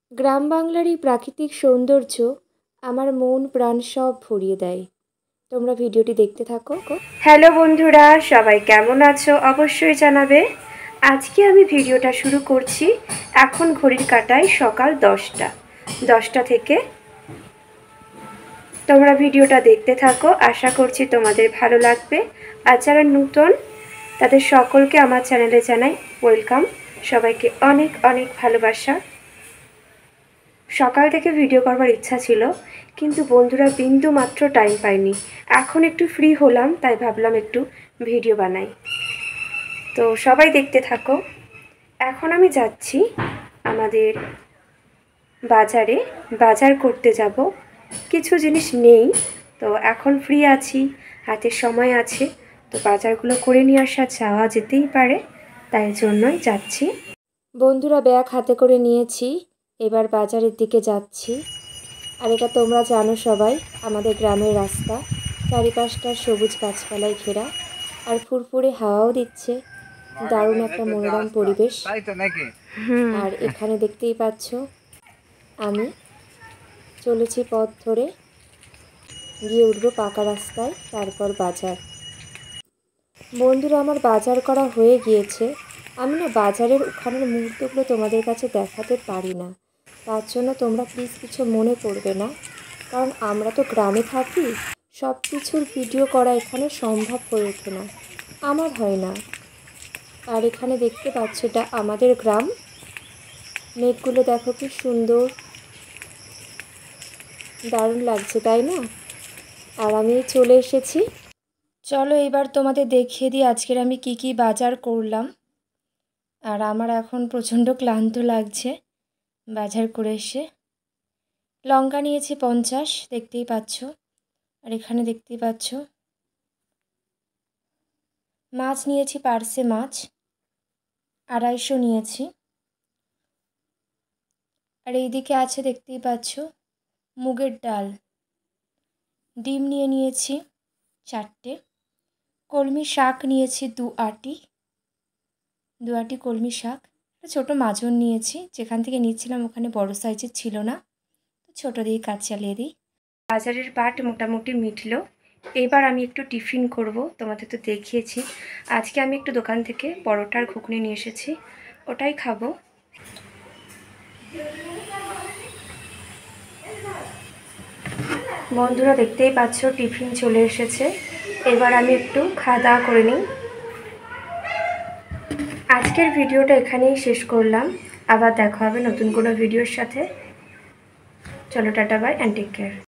গ্রাম বাংলার এই প্রাকৃতিক সৌন্দর্য আমার মন প্রাণ সব ভরিয়ে দেয়। তোমরা ভিডিওটি দেখতে থাকো। হ্যালো বন্ধুরা, সবাই কেমন আছো অবশ্যই জানাবে। আজকে আমি ভিডিওটা শুরু করছি। এখন ঘড়ির কাঁটায় সকাল 10টা থেকে তোমরা ভিডিওটা দেখতে থাকো। আশা করছি তোমাদের ভালো লাগবে। আর যারা নতুন তাদের সকলকে আমার চ্যানেলে জানাই ওয়েলকাম। সবাইকে অনেক অনেক ভালোবাসা। সকাল থেকে ভিডিও করবার ইচ্ছা ছিল, কিন্তু বন্ধুরা বিন্দু মাত্র টাইম পাইনি। এখন একটু ফ্রি হলাম, তাই ভাবলাম একটু ভিডিও বানাই। তো সবাই দেখতে থাকো। এখন আমি যাচ্ছি আমাদের বাজারে, বাজার করতে যাব। কিছু জিনিস নেই, তো এখন ফ্রি আছি, হাতে সময় আছে, তো বাজারগুলো করে নিয়ে আসা যাওয়া যেতেই পারে, তাই জন্যই যাচ্ছি। বন্ধুরা ব্যাগ হাতে করে নিয়েছি, এবার বাজারের দিকে যাচ্ছি। আর এটা তোমরা জানো সবাই, আমাদের গ্রামের রাস্তা, চারিপাশটা সবুজ গাছপালায় ঘেরা, আর ফুরফুরে হাওয়াও দিচ্ছে। দারুণ একটা মনোরম পরিবেশ। আর এখানে দেখতেই পাচ্ছ আমি চলেছি পথ ধরে, গিয়ে উঠবো পাকা রাস্তায়, তারপর বাজার। বন্ধুরা আমার বাজার করা হয়ে গিয়েছে। আমি না বাজারের ওখানের মুহূর্তগুলো তোমাদের কাছে দেখাতে পারি না, তার জন্য তোমরা প্লিজ কিছু মনে করবে না, কারণ আমরা তো গ্রামে থাকি, সব কিছুর ভিডিও করা এখানে সম্ভব হয়ে ওঠে না, আমার হয় না। আর এখানে দেখতে পাচ্ছ এটা আমাদের গ্রাম। মেঘগুলো দেখো কি সুন্দর, দারুণ লাগছে তাই না? আর আমি চলে এসেছি। চলো এবার তোমাদের দেখিয়ে দিই আজকের আমি কি কি বাজার করলাম। আর আমার এখন প্রচণ্ড ক্লান্ত লাগছে বাজার করে এসে। লঙ্কা নিয়েছি 50, দেখতেই পাচ্ছ। আর এখানে দেখতেই পাচ্ছ মাছ নিয়েছি, পার্সে মাছ 250 নিয়েছি। আর এইদিকে আছে দেখতেই পাচ্ছ মুগের ডাল। ডিম নিয়েছি 4টে। কলমি শাক নিয়েছি 2 আঁটি কলমি শাক। একটা ছোটো মাজন নিয়েছি, যেখান থেকে নিচ্ছিলাম ওখানে বড় সাইজের ছিল না, তো ছোটো দিয়ে কাজ চালিয়ে দিই। বাজারের পাট মোটামুটি মিটলো। এবার আমি একটু টিফিন করব, তোমাদের তো দেখিয়েছি। আজকে আমি একটু দোকান থেকে পরোটার ঘুগনি নিয়ে এসেছি, ওটাই খাবো। বন্ধুরা দেখতেই পাচ্ছ টিফিন চলে এসেছে, এবার আমি একটু খাওয়া দাওয়া করে নিই। আজকের ভিডিওটা এখানেই শেষ করলাম, আবার দেখা হবে নতুন কোনো ভিডিওর সাথে। চলো tata bye and take care.